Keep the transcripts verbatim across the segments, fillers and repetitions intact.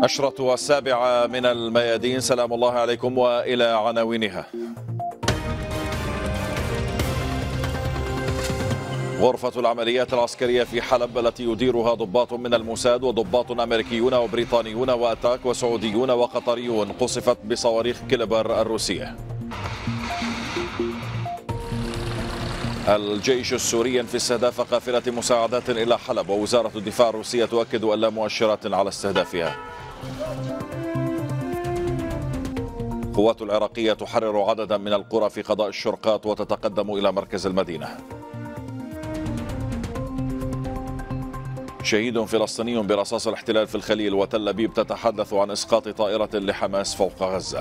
نشرة السابعة من الميادين. سلام الله عليكم وإلى عناوينها. غرفة العمليات العسكرية في حلب التي يديرها ضباط من الموساد وضباط أمريكيون وبريطانيون وأتراك وسعوديون وقطريون قصفت بصواريخ كليبر الروسية. الجيش السوري في استهداف قافلة مساعدات إلى حلب، ووزارة الدفاع الروسية تؤكد أن لا مؤشرات على استهدافها. القوات العراقية تحرر عددا من القرى في قضاء الشرقاط وتتقدم إلى مركز المدينة. شهيد فلسطيني برصاص الاحتلال في الخليل، وتل أبيب تتحدث عن إسقاط طائرة لحماس فوق غزة.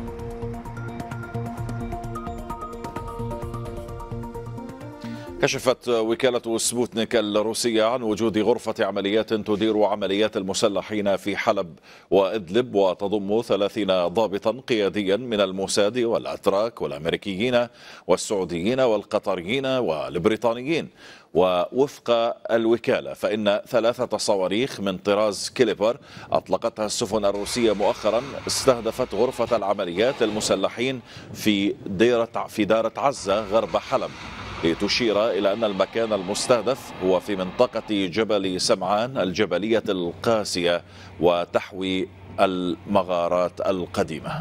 كشفت وكالة سبوتنيك الروسية عن وجود غرفة عمليات تدير عمليات المسلحين في حلب وإدلب، وتضم ثلاثين ضابطا قياديا من الموساد والأتراك والأمريكيين والسعوديين والقطريين والبريطانيين. ووفق الوكالة فإن ثلاثة صواريخ من طراز كليبر أطلقتها السفن الروسية مؤخرا استهدفت غرفة العمليات المسلحين في ديرة في دارة عزة غرب حلب، لتشير إلى أن المكان المستهدف هو في منطقة جبل سمعان الجبلية القاسية وتحوي المغارات القديمة.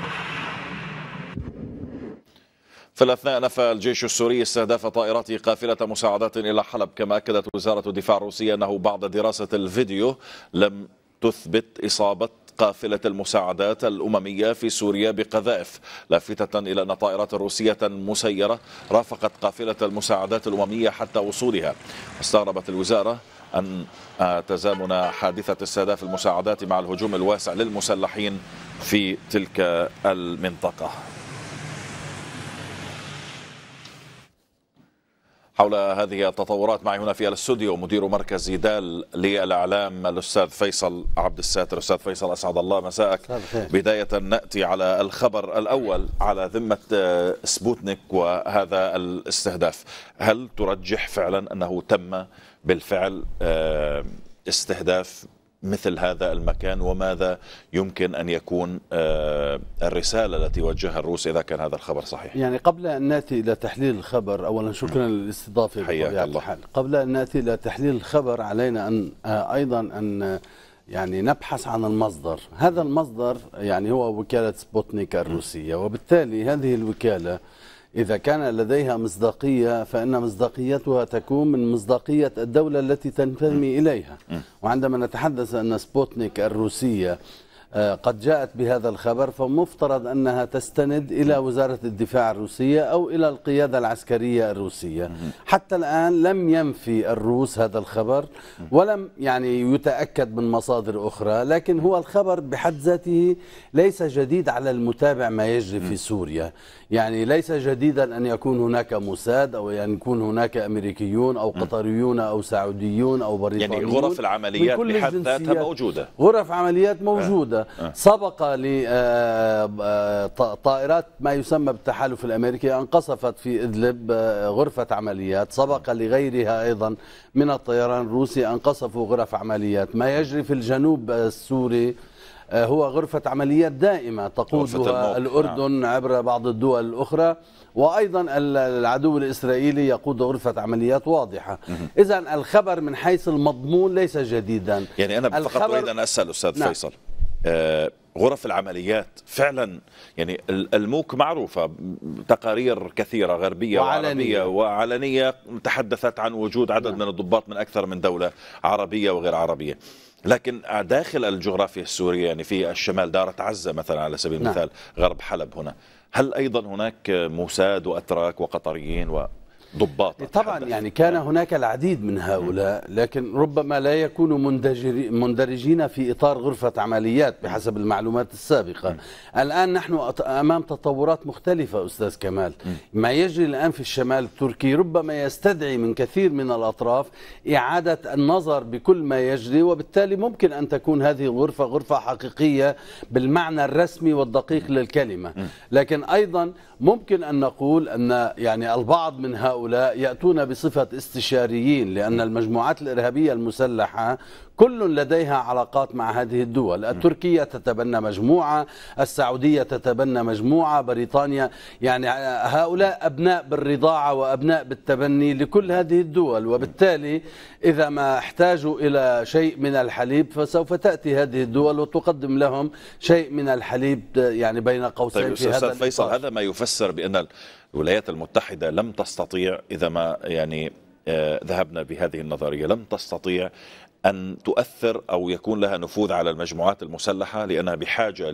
في الأثناء نفى الجيش السوري استهداف طائرات قافلة مساعدات إلى حلب، كما أكدت وزارة الدفاع الروسية أنه بعد دراسة الفيديو لم تثبت إصابة قافلة المساعدات الأممية في سوريا بقذائف، لافتة إلى أن طائرات روسية مسيرة رافقت قافلة المساعدات الأممية حتى وصولها. استغربت الوزارة أن تزامن حادثة استهداف المساعدات مع الهجوم الواسع للمسلحين في تلك المنطقة. حول هذه التطورات معي هنا في الاستوديو مدير مركز دال للإعلام الأستاذ فيصل عبد الساتر. أستاذ فيصل، أسعد الله مساءك. بداية نأتي على الخبر الأول على ذمة سبوتنيك وهذا الاستهداف، هل ترجح فعلا أنه تم بالفعل استهداف مثل هذا المكان، وماذا يمكن أن يكون الرسالة التي وجهها الروس إذا كان هذا الخبر صحيح؟ يعني قبل أن نأتي إلى تحليل الخبر، أولا شكرا للاستضافة. حياك الله. قبل أن نأتي إلى تحليل الخبر علينا أن أيضا أن يعني نبحث عن المصدر. هذا المصدر يعني هو وكالة سبوتنيك الروسية، وبالتالي هذه الوكالة إذا كان لديها مصداقية فإن مصداقيتها تكون من مصداقية الدولة التي تنتمي إليها. وعندما نتحدث أن سبوتنيك الروسية قد جاءت بهذا الخبر، فمفترض أنها تستند إلى وزارة الدفاع الروسية أو إلى القيادة العسكرية الروسية. حتى الآن لم ينفي الروس هذا الخبر ولم يعني يتأكد من مصادر أخرى، لكن هو الخبر بحد ذاته ليس جديد على المتابع ما يجري في سوريا. يعني ليس جديدا أن يكون هناك موساد أو أن يكون هناك أمريكيون أو قطريون أو سعوديون أو بريطانيون. يعني غرف العمليات بحد ذاتها موجودة، غرف عمليات موجودة. أه. سبق لطائرات ما يسمى بالتحالف الأمريكي أن قصفت في إدلب غرفة عمليات، سبق لغيرها أيضا من الطيران الروسي أن قصفوا غرف عمليات. ما يجري في الجنوب السوري هو غرفة عمليات دائمة تقودها الأردن عبر بعض الدول الأخرى، وأيضا العدو الإسرائيلي يقود غرفة عمليات واضحة. إذا الخبر من حيث المضمون ليس جديدا. يعني أنا فقط أريد أن أسأل أستاذ نعم. فيصل، آه غرف العمليات فعلا يعني الموك معروفة، تقارير كثيرة غربية وعلنية وعربية وعلنية تحدثت عن وجود عدد نعم. من الضباط من أكثر من دولة عربية وغير عربية، لكن داخل الجغرافيا السورية يعني في الشمال دارة عزة مثلا على سبيل المثال، نعم. غرب حلب هنا، هل أيضا هناك موساد وأتراك وقطريين وضباط؟ طبعا يعني كان هناك العديد من هؤلاء، لكن ربما لا يكونوا مندرجين في إطار غرفة عمليات بحسب المعلومات السابقة. م. الآن نحن أمام تطورات مختلفة أستاذ كمال. م. ما يجري الآن في الشمال التركي ربما يستدعي من كثير من الأطراف إعادة النظر بكل ما يجري، وبالتالي ممكن أن تكون هذه الغرفة غرفة حقيقية بالمعنى الرسمي والدقيق م. للكلمة. م. لكن أيضا ممكن أن نقول أن يعني البعض من هؤلاء هؤلاء يأتون بصفة استشاريين، لأن المجموعات الإرهابية المسلحة كل لديها علاقات مع هذه الدول. التركية تتبنى مجموعة، السعودية تتبنى مجموعة، بريطانيا، يعني هؤلاء أبناء بالرضاعة وأبناء بالتبني لكل هذه الدول. وبالتالي إذا ما احتاجوا إلى شيء من الحليب فسوف تأتي هذه الدول وتقدم لهم شيء من الحليب، يعني بين قوسين. طيب في هذا أستاذ فيصل، هذا ما يفسر بأن الولايات المتحدة لم تستطيع، إذا ما يعني آه ذهبنا بهذه النظرية، لم تستطيع أن تؤثر أو يكون لها نفوذ على المجموعات المسلحة لأنها بحاجة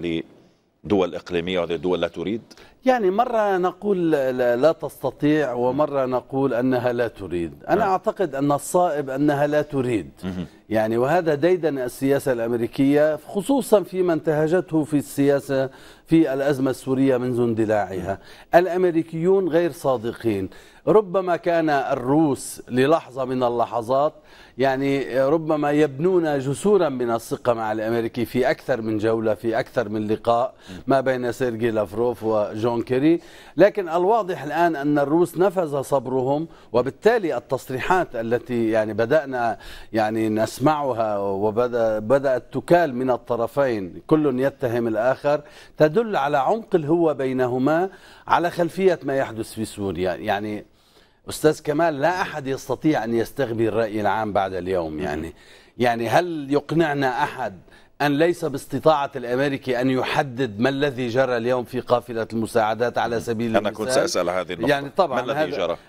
لدول إقليمية وهذه الدول لا تريد؟ يعني مرة نقول لا تستطيع ومرة نقول أنها لا تريد. أنا أعتقد أن الصائب أنها لا تريد، يعني وهذا ديدن السياسة الأمريكية، خصوصا فيما انتهجته في السياسة في الأزمة السورية منذ اندلاعها. الأمريكيون غير صادقين. ربما كان الروس للحظة من اللحظات يعني ربما يبنون جسورا من الثقة مع الأمريكي في أكثر من جولة، في أكثر من لقاء ما بين سيرجي لافروف وجون كيري، لكن الواضح الآن أن الروس نفذ صبرهم، وبالتالي التصريحات التي يعني بدأنا يعني نسمعها وبدأ بدأت تكال من الطرفين كل يتهم الآخر تدل على عمق الهوة بينهما على خلفية ما يحدث في سوريا. يعني أستاذ كمال، لا أحد يستطيع أن يستغبي الرأي العام بعد اليوم. يعني يعني هل يقنعنا أحد أن ليس باستطاعة الأمريكي أن يحدد ما الذي جرى اليوم في قافلة المساعدات على سبيل المثال؟ أنا كنت سأسأل هذه النقطة، يعني طبعا ما الذي جرى؟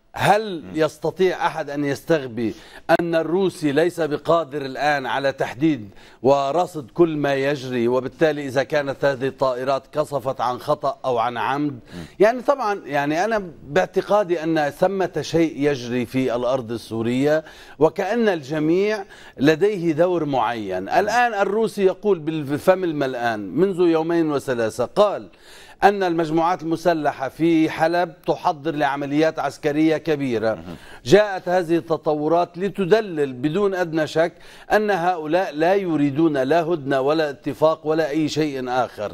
هل يستطيع أحد أن يستغبي أن الروسي ليس بقادر الآن على تحديد ورصد كل ما يجري، وبالتالي إذا كانت هذه الطائرات قصفت عن خطأ أو عن عمد؟ يعني طبعا يعني أنا باعتقادي أن ثمة شيء يجري في الأرض السورية وكأن الجميع لديه دور معين. الآن الروسي يقول بالفم الملآن منذ يومين وثلاثة، قال أن المجموعات المسلحة في حلب تحضر لعمليات عسكرية كبيرة. جاءت هذه التطورات لتدلل بدون أدنى شك أن هؤلاء لا يريدون لا هدنة ولا اتفاق ولا أي شيء آخر.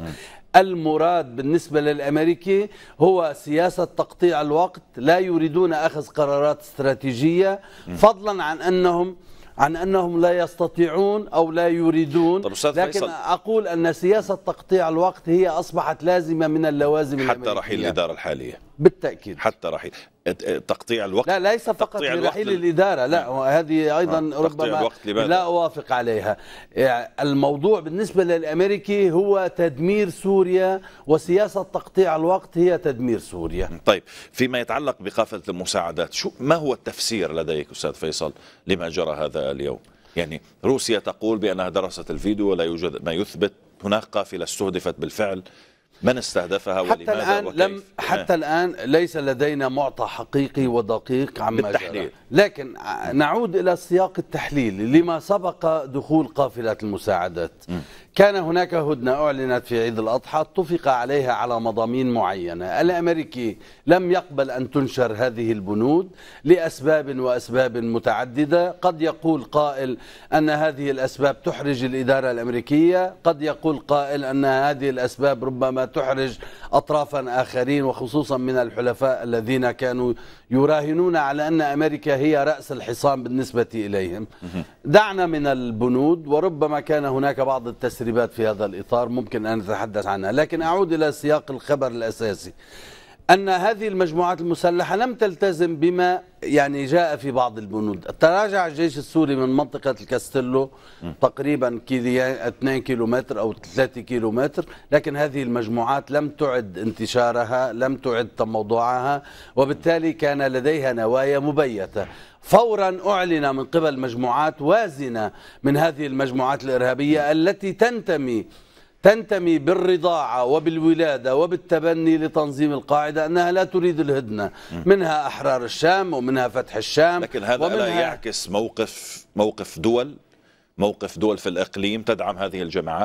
المراد بالنسبة للأمريكي هو سياسة تقطيع الوقت، لا يريدون أخذ قرارات استراتيجية، فضلا عن أنهم عن أنهم لا يستطيعون أو لا يريدون. لكن فيصل، أقول أن سياسة تقطيع الوقت هي أصبحت لازمة من اللوازم حتى الأمريكية. رحيل الإدارة الحالية بالتأكيد، حتى رحيل تقطيع الوقت. لا ليس فقط لرحيل لل... الإدارة، لا هذه أيضا آه. ربما لا أوافق عليها. يعني الموضوع بالنسبة للأمريكي هو تدمير سوريا، وسياسة تقطيع الوقت هي تدمير سوريا. طيب فيما يتعلق بقافلة المساعدات، شو ما هو التفسير لديك أستاذ فيصل لما جرى هذا اليوم؟ يعني روسيا تقول بأنها درست الفيديو ولا يوجد ما يثبت، هناك قافلة استهدفت بالفعل، من استهدفها ولماذا حتى الآن وكيف؟ لم حتى الآن ليس لدينا معطى حقيقي ودقيق عما بالتحليل. جرى، لكن نعود إلى السياق التحليلي لما سبق دخول قافلة المساعدات. م. كان هناك هدنة أعلنت في عيد الأضحى اتفق عليها على مضامين معينة. الأمريكي لم يقبل أن تنشر هذه البنود لأسباب وأسباب متعددة. قد يقول قائل أن هذه الأسباب تحرج الإدارة الأمريكية، قد يقول قائل أن هذه الأسباب ربما تحرج أطرافا آخرين وخصوصا من الحلفاء الذين كانوا يراهنون على أن أمريكا هي رأس الحصان بالنسبة إليهم. دعنا من البنود، وربما كان هناك بعض التسريبات في هذا الإطار ممكن أن نتحدث عنها، لكن أعود إلى سياق الخبر الأساسي أن هذه المجموعات المسلحة لم تلتزم بما يعني جاء في بعض البنود. تراجع الجيش السوري من منطقة الكاستيلو تقريبا اثنين كيلومتر أو ثلاثة كيلومتر، لكن هذه المجموعات لم تعد انتشارها، لم تعد تموضعها، وبالتالي كان لديها نوايا مبيتة. فورا أعلن من قبل مجموعات وازنة من هذه المجموعات الإرهابية التي تنتمي تنتمي بالرضاعة وبالولادة وبالتبني لتنظيم القاعدة أنها لا تريد الهدنة، منها أحرار الشام ومنها فتح الشام. لكن هذا لا يعكس موقف موقف دول موقف دول في الإقليم تدعم هذه الجماعات؟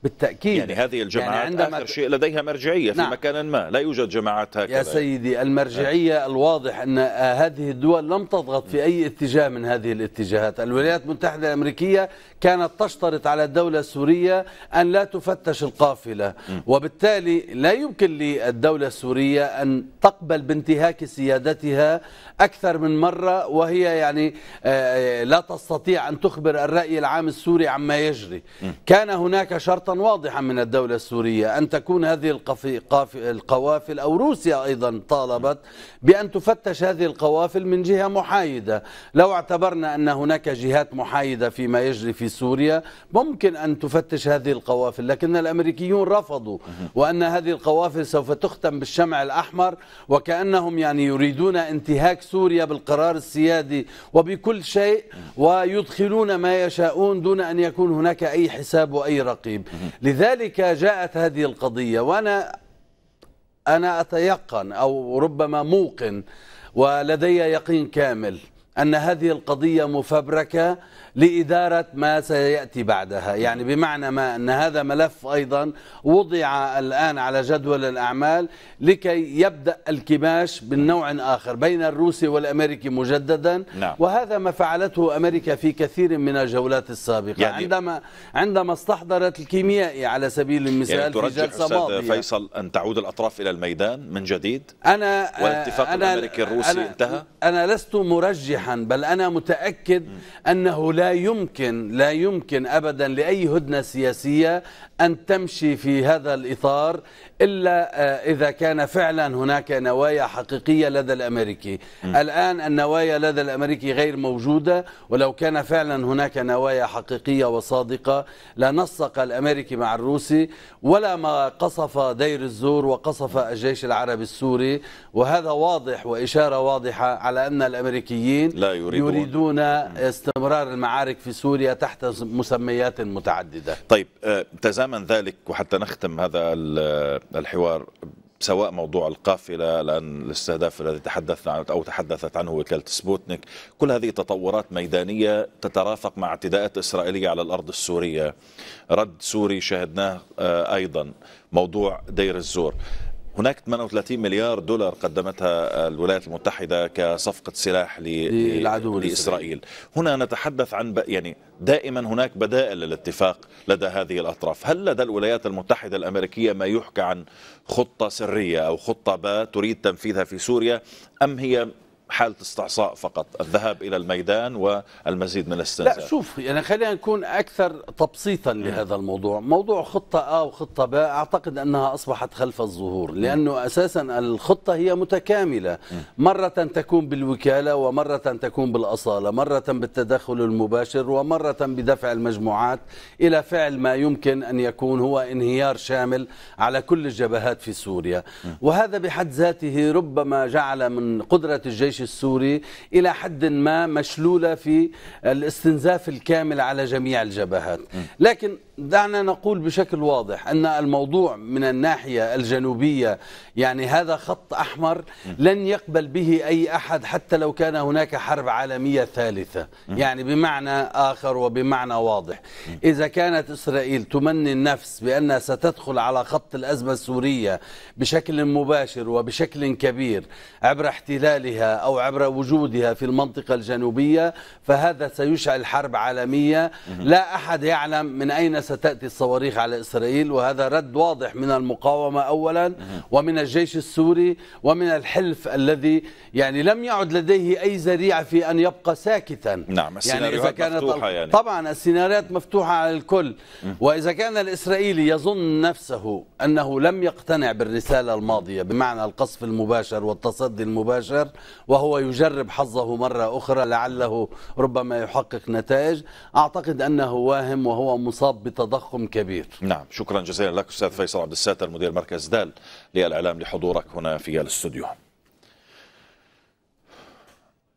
بالتأكيد. يعني هذه الجماعات يعني عندما آخر شيء لديها مرجعية في نعم. مكان ما، لا يوجد جماعات هكذا. يا سيدي المرجعية نعم. الواضح أن هذه الدول لم تضغط في أي اتجاه من هذه الاتجاهات. الولايات المتحدة الأمريكية كانت تشترط على الدولة السورية أن لا تفتش القافلة، وبالتالي لا يمكن للدولة السورية أن تقبل بانتهاك سيادتها أكثر من مرة، وهي يعني لا تستطيع أن تخبر الرأي العام السوري عما يجري. كان هناك شرطا واضحا من الدولة السورية أن تكون هذه القوافل، أو روسيا أيضا طالبت بأن تفتش هذه القوافل من جهة محايدة. لو اعتبرنا أن هناك جهات محايدة فيما يجري في سوريا ممكن أن تفتش هذه القوافل، لكن الأمريكيون رفضوا، وأن هذه القوافل سوف تختم بالشمع الأحمر، وكأنهم يعني يريدون انتهاك سوريا بالقرار السيادي وبكل شيء، ويدخلون ما يشاءون دون أن يكون هناك أي حساب وأي رقيب. لذلك جاءت هذه القضية، وأنا أنا أتيقن أو ربما موقن ولدي يقين كامل أن هذه القضية مفبركة لإدارة ما سيأتي بعدها. يعني بمعنى ما أن هذا ملف أيضا وضع الآن على جدول الأعمال لكي يبدأ الكماش بالنوع آخر بين الروسي والأمريكي مجددا. نعم. وهذا ما فعلته أمريكا في كثير من الجولات السابقة، يعني عندما عندما استحضرت الكيميائي على سبيل المثال يعني في جلسة ماضية. فيصل أن تعود الأطراف إلى الميدان من جديد؟ أنا والاتفاق أنا الأمريكي الروسي أنا انتهى؟ أنا لست مرجحا، بل أنا متأكد م. أنه لا يمكن لا يمكن أبدا لأي هدنة سياسية أن تمشي في هذا الإطار إلا إذا كان فعلا هناك نوايا حقيقية لدى الأمريكي. م. الآن النوايا لدى الأمريكي غير موجودة، ولو كان فعلا هناك نوايا حقيقية وصادقة لنسق الأمريكي مع الروسي، ولا ما قصف دير الزور وقصف الجيش العربي السوري. وهذا واضح وإشارة واضحة على أن الأمريكيين لا يريدون, يريدون استمرار المعارك في سوريا تحت مسميات متعددة. طيب تزامن ذلك، وحتى نختم هذا الحوار، سواء موضوع القافلة الآن الاستهداف الذي تحدثنا عنه أو تحدثت عنه وكالة سبوتنيك، كل هذه تطورات ميدانية تترافق مع اعتداءات إسرائيلية على الأرض السورية، رد سوري شاهدناه أيضا، موضوع دير الزور. هناك ثمانية وثلاثين مليار دولار قدمتها الولايات المتحدة كصفقة سلاح لإسرائيل. هنا نتحدث عن يعني دائما هناك بدائل للاتفاق لدى هذه الأطراف. هل لدى الولايات المتحدة الأمريكية ما يحكى عن خطة سرية أو خطة باء تريد تنفيذها في سوريا، أم هي حالة استعصاء فقط، الذهاب إلى الميدان والمزيد من الاستنزاف؟ لا شوف، يعني خلينا نكون أكثر تبسيطا لهذا الموضوع. موضوع خطة آ وخطة باء أعتقد أنها أصبحت خلف الظهور، لأنه أساسا الخطة هي متكاملة، مرة تكون بالوكالة ومرة تكون بالأصالة، مرة بالتدخل المباشر ومرة بدفع المجموعات إلى فعل ما يمكن أن يكون هو انهيار شامل على كل الجبهات في سوريا. وهذا بحد ذاته ربما جعل من قدرة الجيش السوري إلى حد ما مشلولة في الاستنزاف الكامل على جميع الجبهات. لكن دعنا نقول بشكل واضح أن الموضوع من الناحية الجنوبية يعني هذا خط أحمر لن يقبل به أي أحد، حتى لو كان هناك حرب عالمية ثالثة. يعني بمعنى آخر وبمعنى واضح، إذا كانت إسرائيل تمني النفس بأنها ستدخل على خط الأزمة السورية بشكل مباشر وبشكل كبير عبر احتلالها أو عبر وجودها في المنطقة الجنوبية، فهذا سيشعل حرب عالمية لا أحد يعلم من أين ستأتي الصواريخ على إسرائيل. وهذا رد واضح من المقاومة أولا، ومن الجيش السوري، ومن الحلف الذي يعني لم يعد لديه أي ذريعة في أن يبقى ساكتا. نعم، السيناريوهات يعني إذا كانت مفتوحة يعني. طبعا السيناريوهات مفتوحة على الكل. وإذا كان الإسرائيلي يظن نفسه أنه لم يقتنع بالرسالة الماضية بمعنى القصف المباشر والتصدي المباشر، وهو يجرب حظه مرة أخرى لعله ربما يحقق نتائج، أعتقد أنه واهم وهو مصاب بتضخم كبير. نعم، شكرا جزيلا لك أستاذ فيصل عبد الساتر، مدير مركز دال للإعلام، لحضورك هنا في الاستوديو.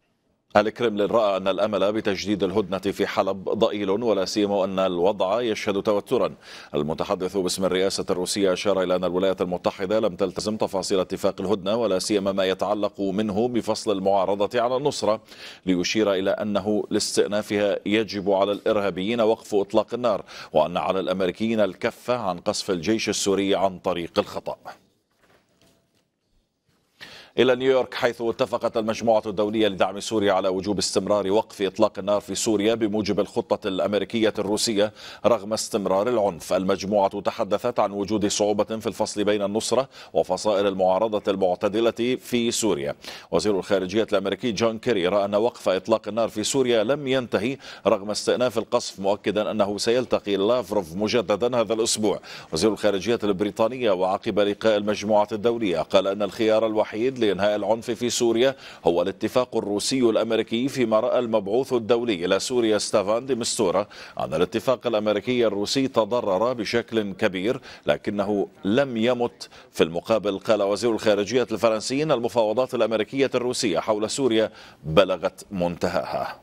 الكرملين رأى أن الأمل بتجديد الهدنة في حلب ضئيل، ولا سيما أن الوضع يشهد توترا. المتحدث باسم الرئاسة الروسية أشار إلى أن الولايات المتحدة لم تلتزم تفاصيل اتفاق الهدنة، ولا سيما ما يتعلق منه بفصل المعارضة على النصرة، ليشير إلى أنه لاستئنافها يجب على الإرهابيين وقف إطلاق النار، وأن على الأمريكيين الكف عن قصف الجيش السوري عن طريق الخطأ. إلى نيويورك، حيث اتفقت المجموعة الدولية لدعم سوريا على وجوب استمرار وقف إطلاق النار في سوريا بموجب الخطة الأمريكية الروسية رغم استمرار العنف. المجموعة تحدثت عن وجود صعوبة في الفصل بين النصرة وفصائل المعارضة المعتدلة في سوريا. وزير الخارجية الأمريكي جون كيري رأى أن وقف إطلاق النار في سوريا لم ينتهي رغم استئناف القصف، مؤكدا أنه سيلتقي لافروف مجددا هذا الأسبوع. وزير الخارجية البريطانية وعقب لقاء المجموعة الدولية قال أن الخيار الوحيد لإنهاء العنف في سوريا هو الاتفاق الروسي الأمريكي، فيما رأى المبعوث الدولي إلى سوريا ستافان دي مستورا أن الاتفاق الأمريكي الروسي تضرر بشكل كبير لكنه لم يمت. في المقابل قال وزير الخارجية الفرنسي أن المفاوضات الأمريكية الروسية حول سوريا بلغت منتهاها.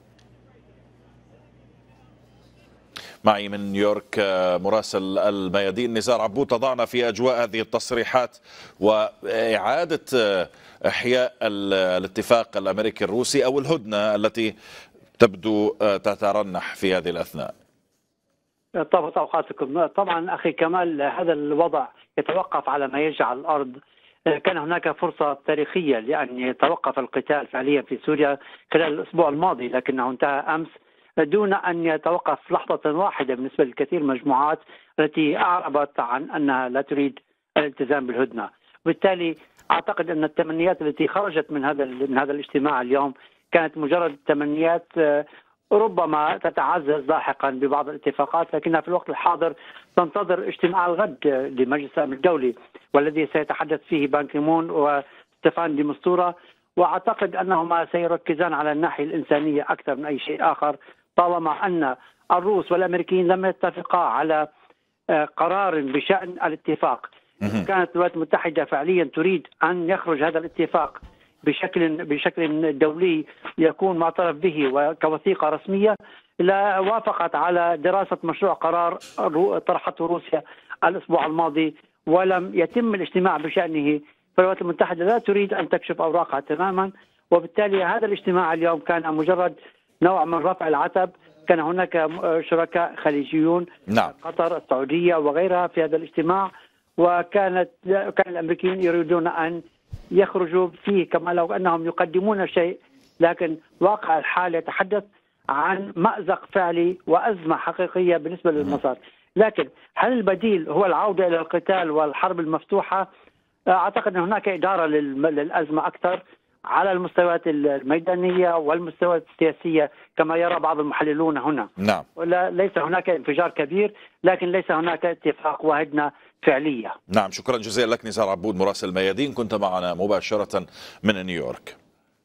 معي من نيويورك مراسل الميادين نزار عبود. تضعنا في أجواء هذه التصريحات وإعادة إحياء الاتفاق الأمريكي الروسي أو الهدنة التي تبدو تترنح في هذه الأثناء. طابت أوقاتكم. طبعا أخي كمال، هذا الوضع يتوقف على ما يجري على الأرض. كان هناك فرصة تاريخية لأن يتوقف القتال فعليا في سوريا خلال الأسبوع الماضي، لكنه انتهى أمس دون أن يتوقف لحظة واحدة بالنسبة للكثير من المجموعات التي أعربت عن أنها لا تريد الالتزام بالهدنة. وبالتالي أعتقد أن التمنيات التي خرجت من هذا من هذا الاجتماع اليوم كانت مجرد تمنيات ربما تتعزز لاحقا ببعض الاتفاقات، لكنها في الوقت الحاضر تنتظر اجتماع الغد لمجلس الأمن الدولي والذي سيتحدث فيه بان كيمون وستيفان دي مستورا، وأعتقد أنهما سيركزان على الناحية الإنسانية أكثر من أي شيء آخر، طالما أن الروس والأمريكيين لم يتفقا على قرار بشأن الاتفاق. كانت الولايات المتحدة فعليا تريد أن يخرج هذا الاتفاق بشكل بشكل دولي يكون معترف به وكوثيقة رسمية، لا وافقت على دراسة مشروع قرار طرحته روسيا الأسبوع الماضي ولم يتم الاجتماع بشأنه. فالولايات المتحدة لا تريد أن تكشف أوراقها تماما، وبالتالي هذا الاجتماع اليوم كان مجرد نوع من رفع العتب. كان هناك شركاء خليجيون، نعم. قطر، السعودية وغيرها في هذا الاجتماع، وكانت كان الأمريكيين يريدون أن يخرجوا فيه كما لو أنهم يقدمون شيء، لكن واقع الحال يتحدث عن مأزق فعلي وأزمة حقيقية بالنسبة للمسار. لكن هل البديل هو العودة إلى القتال والحرب المفتوحة؟ أعتقد أن هناك إدارة للأزمة أكثر على المستويات الميدانية والمستويات السياسية كما يرى بعض المحللون هنا. نعم. ولا ليس هناك انفجار كبير، لكن ليس هناك اتفاق وهدنة فعلية. نعم، شكرا جزيلا لك نزار عبود مراسل الميادين، كنت معنا مباشرة من نيويورك.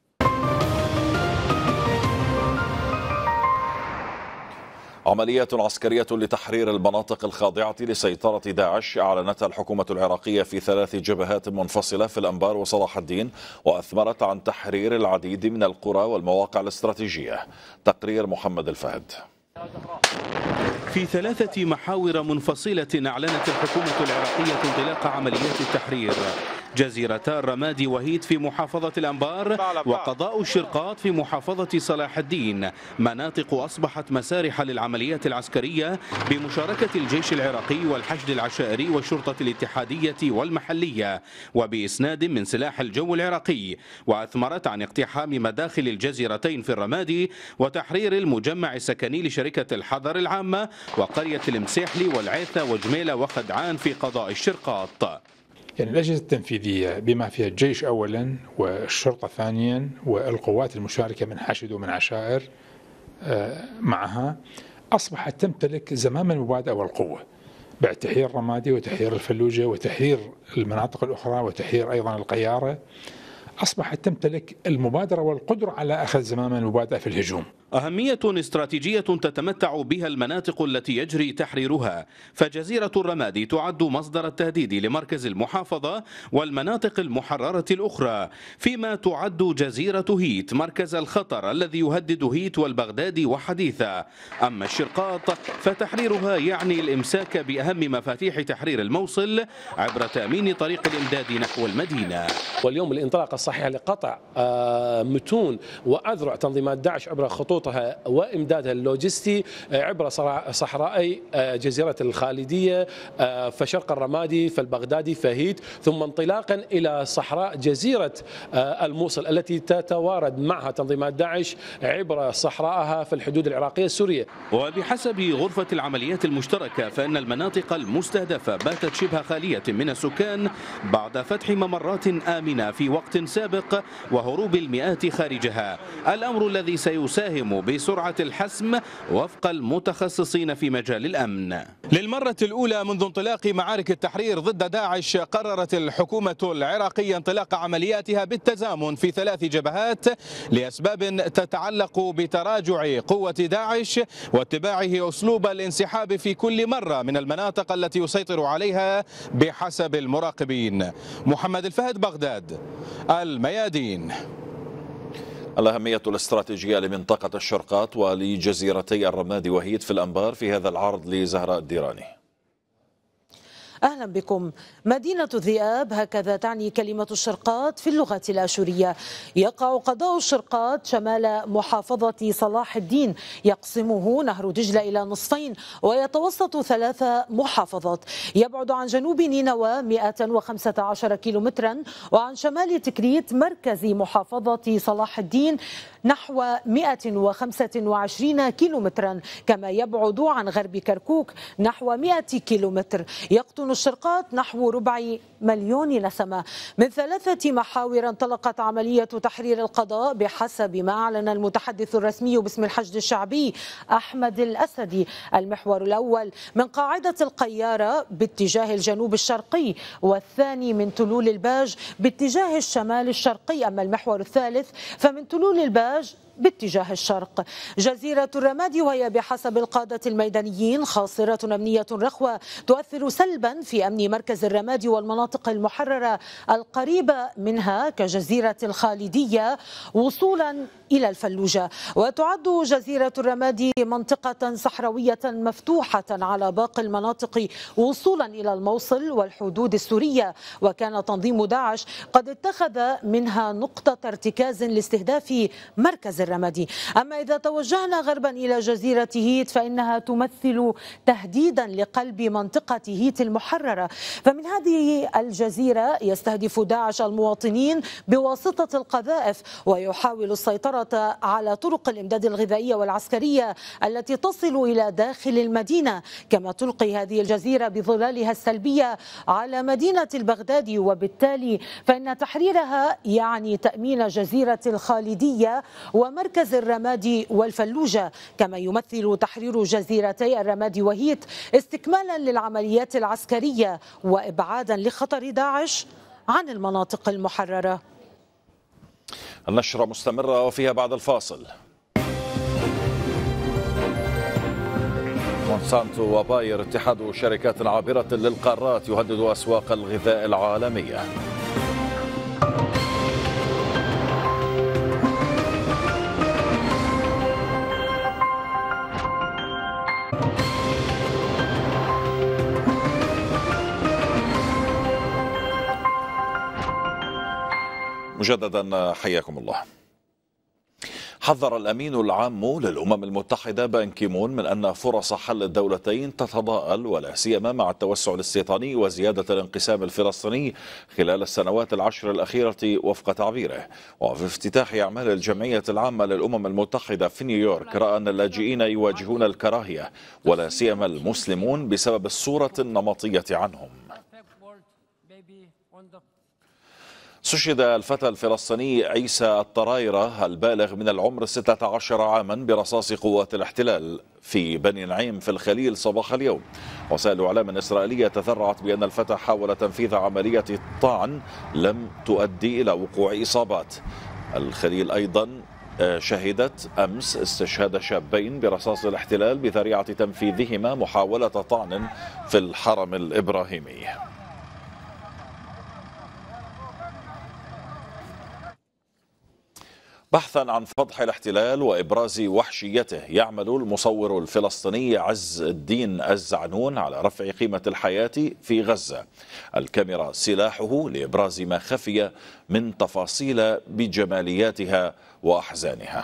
عمليات عسكرية لتحرير المناطق الخاضعة لسيطرة داعش أعلنتها الحكومة العراقية في ثلاث جبهات منفصلة في الأنبار وصلاح الدين، وأثمرت عن تحرير العديد من القرى والمواقع الاستراتيجية. تقرير محمد الفهد. في ثلاثة محاور منفصلة أعلنت الحكومة العراقية انطلاق عمليات التحرير: جزيرتا الرمادي وهيد في محافظة الأنبار، وقضاء الشرقاط في محافظة صلاح الدين، مناطق أصبحت مسارح للعمليات العسكرية بمشاركة الجيش العراقي والحشد العشائري والشرطة الاتحادية والمحلية، وبإسناد من سلاح الجو العراقي، وأثمرت عن اقتحام مداخل الجزيرتين في الرمادي وتحرير المجمع السكني لشركة الحضر العامة وقرية المسيحلي والعيثة وجميلة وخدعان في قضاء الشرقاط. يعني الأجهزة التنفيذية بما فيها الجيش أولا والشرطة ثانيا والقوات المشاركة من حشد ومن عشائر معها أصبحت تمتلك زمام المبادئة والقوة بعد تحرير الرمادي وتحرير الفلوجة وتحرير المناطق الأخرى وتحرير أيضا القيارة. أصبحت تمتلك المبادرة والقدرة على أخذ زمام المبادئة في الهجوم. أهمية استراتيجية تتمتع بها المناطق التي يجري تحريرها، فجزيرة الرمادي تعد مصدر التهديد لمركز المحافظة والمناطق المحررة الأخرى، فيما تعد جزيرة هيت مركز الخطر الذي يهدد هيت والبغداد وحديثا. أما الشرقاط فتحريرها يعني الإمساك بأهم مفاتيح تحرير الموصل عبر تأمين طريق الإمداد نحو المدينة. واليوم الانطلاقة الصحيحة لقطع متون وأذرع تنظيمات داعش عبر خطوط وإمدادها اللوجستي عبر صحراء جزيرة الخالدية فشرق الرمادي فالبغدادي فهيت، ثم انطلاقا إلى صحراء جزيرة الموصل التي تتوارد معها تنظيمات داعش عبر صحراءها في الحدود العراقية السورية. وبحسب غرفة العمليات المشتركة فإن المناطق المستهدفة باتت شبه خالية من السكان بعد فتح ممرات آمنة في وقت سابق وهروب المئات خارجها، الأمر الذي سيساهم بسرعة الحسم وفق المتخصصين في مجال الأمن. للمرة الأولى منذ انطلاق معارك التحرير ضد داعش قررت الحكومة العراقية انطلاق عملياتها بالتزامن في ثلاث جبهات لأسباب تتعلق بتراجع قوة داعش واتباعه أسلوب الانسحاب في كل مرة من المناطق التي يسيطر عليها بحسب المراقبين. محمد الفهد، بغداد، الميادين. الأهمية الاستراتيجية لمنطقة الشرقاط ولجزيرتي الرمادي وهيت في الأنبار في هذا العرض لزهراء الديراني. أهلا بكم. مدينة الذئاب، هكذا تعني كلمة الشرقاط في اللغة الآشورية. يقع قضاء الشرقاط شمال محافظة صلاح الدين، يقسمه نهر دجلة إلى نصفين ويتوسط ثلاث محافظات. يبعد عن جنوب نينوى مئة وخمسة عشر كيلومترا، وعن شمال تكريت مركز محافظة صلاح الدين نحو مئة وخمسة وعشرين كيلومترا، كما يبعد عن غرب كركوك نحو مئة كيلومتر. يقطن الشرقاط نحو ربع مليون نسمة. من ثلاثة محاور انطلقت عملية تحرير القضاء بحسب ما أعلن المتحدث الرسمي باسم الحشد الشعبي أحمد الأسدي. المحور الأول من قاعدة القيارة باتجاه الجنوب الشرقي، والثاني من تلول الباج باتجاه الشمال الشرقي، أما المحور الثالث فمن تلول الباج باتجاه الشرق. جزيرة الرمادي وهي بحسب القادة الميدانيين خاصرة أمنية رخوة تؤثر سلبا في أمن مركز الرمادي والمناطق المحررة القريبة منها كجزيرة الخالدية وصولا إلى الفلوجة. وتعد جزيرة الرمادي منطقة صحراوية مفتوحة على باقي المناطق وصولا إلى الموصل والحدود السورية، وكان تنظيم داعش قد اتخذ منها نقطة ارتكاز لاستهداف مركز الرمادي. أما إذا توجهنا غربا إلى جزيرة هيت فإنها تمثل تهديدا لقلب منطقة هيت المحررة، فمن هذه الجزيرة يستهدف داعش المواطنين بواسطة القذائف ويحاول السيطرة على طرق الإمداد الغذائية والعسكرية التي تصل إلى داخل المدينة، كما تلقي هذه الجزيرة بظلالها السلبية على مدينة البغداد، وبالتالي فإن تحريرها يعني تأمين جزيرة الخالدية ومركز الرمادي والفلوجة، كما يمثل تحرير جزيرتي الرمادي وهيت استكمالا للعمليات العسكرية وإبعادا لخطر داعش عن المناطق المحررة. النشرة مستمرة وفيها بعد الفاصل. مونسانتو وباير اتحاد شركات عابرة للقارات يهدد أسواق الغذاء العالمية. مجددا حياكم الله. حذر الأمين العام للأمم المتحدة بان كيمون من أن فرص حل الدولتين تتضاءل، ولا سيما مع التوسع الاستيطاني وزيادة الانقسام الفلسطيني خلال السنوات العشر الأخيرة وفق تعبيره. وفي افتتاح أعمال الجمعية العامة للأمم المتحدة في نيويورك رأى أن اللاجئين يواجهون الكراهية ولا سيما المسلمون بسبب الصورة النمطية عنهم. استشهد الفتى الفلسطيني عيسى الطرايرة البالغ من العمر ستة عشر عاما برصاص قوات الاحتلال في بني نعيم في الخليل صباح اليوم. وسائل إعلام إسرائيلية تذرعت بأن الفتى حاول تنفيذ عملية الطعن لم تؤدي إلى وقوع إصابات. الخليل أيضا شهدت أمس استشهاد شابين برصاص الاحتلال بذريعة تنفيذهما محاولة طعن في الحرم الإبراهيمي. بحثا عن فضح الاحتلال وإبراز وحشيته يعمل المصور الفلسطيني عز الدين الزعنون على رفع قيمة الحياة في غزة. الكاميرا سلاحه لإبراز ما خفي من تفاصيل بجمالياتها وأحزانها.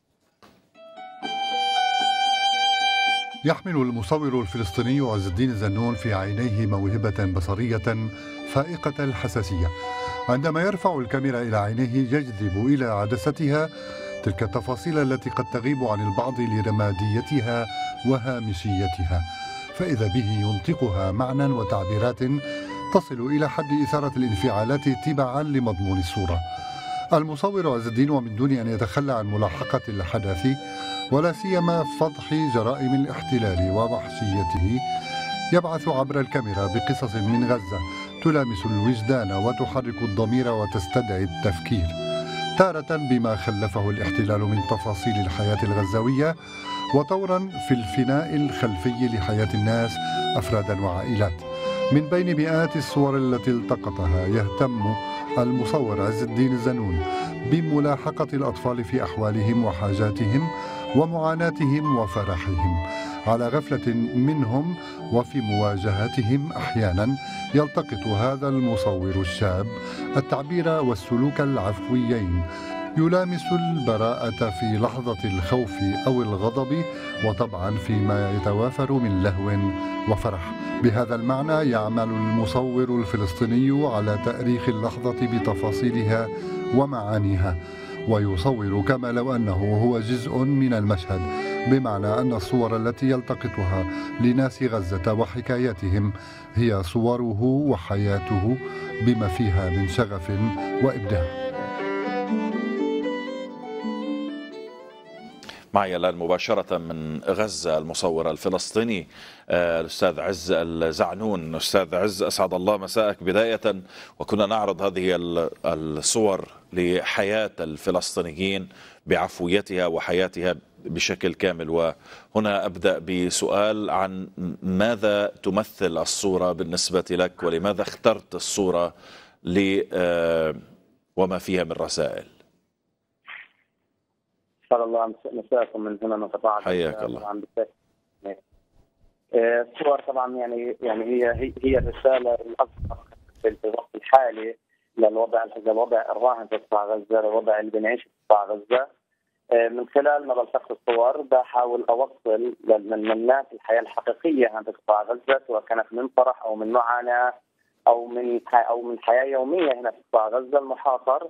يحمل المصور الفلسطيني عز الدين الزنون في عينيه موهبة بصرية فائقة الحساسية. عندما يرفع الكاميرا إلى عينيه يجذب إلى عدستها تلك التفاصيل التي قد تغيب عن البعض لرماديتها وهامشيتها، فإذا به ينطقها معنى وتعبيرات تصل إلى حد إثارة الانفعالات تبعا لمضمون الصورة. المصور عز الدين ومن دون أن يتخلى عن ملاحقة الحدث ولا سيما فضح جرائم الاحتلال ووحشيته يبعث عبر الكاميرا بقصص من غزة تلامس الوجدان وتحرك الضمير وتستدعي التفكير، تارة بما خلفه الاحتلال من تفاصيل الحياة الغزاوية، وطورا في الفناء الخلفي لحياة الناس أفرادا وعائلات. من بين مئات الصور التي التقطها يهتم المصور عز الدين الزنون بملاحقة الأطفال في أحوالهم وحاجاتهم ومعاناتهم وفرحهم، على غفلة منهم وفي مواجهتهم أحيانا يلتقط هذا المصور الشاب التعبير والسلوك العفويين، يلامس البراءة في لحظة الخوف أو الغضب، وطبعا فيما يتوافر من لهو وفرح. بهذا المعنى يعمل المصور الفلسطيني على تأريخ اللحظة بتفاصيلها ومعانيها، ويصور كما لو أنه هو جزء من المشهد، بمعنى أن الصور التي يلتقطها لناس غزة وحكاياتهم هي صوره وحياته بما فيها من شغف وإبداع. معي الآن مباشرة من غزة المصور الفلسطيني الأستاذ عز الزعنون. أستاذ عز، أسعد الله مساءك بداية، وكنا نعرض هذه الصور لحياة الفلسطينيين بعفويتها وحياتها بشكل كامل، وهنا أبدأ بسؤال عن ماذا تمثل الصورة بالنسبة لك، ولماذا اخترت الصورة وما فيها من رسائل؟ شاء الله مساءكم من هنا من قطاع. حياك الله. الصور طبعا يعني يعني هي هي الرساله الاصدق في الوقت الحالي للوضع للوضع الراهن في قطاع غزه، للوضع اللي بنعيشه في قطاع غزه. من خلال ما بلتقط الصور بحاول اوصل للناس الحياه الحقيقيه عند قطاع غزه، سواء كانت من فرح او من معاناه او من او من حياه يوميه هنا في قطاع غزه المحاصر.